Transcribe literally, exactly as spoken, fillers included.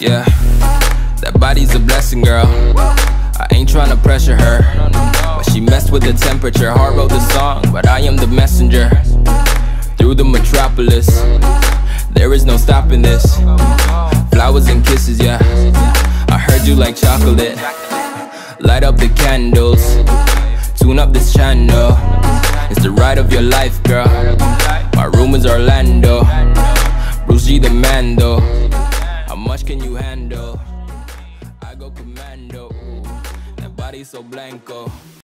Yeah, that body's a blessing, girl. I ain't tryna pressure her, but she messed with the temperature. Heart wrote the song, but I am the messenger. Through the metropolis, there is no stopping this. Flowers and kisses, yeah. I heard you like chocolate. Light up the candles, tune up this channel. It's the ride of your life, girl. My room is Orlando. Bruce G the Mando. How much can you handle? I go commando. That body so blanco.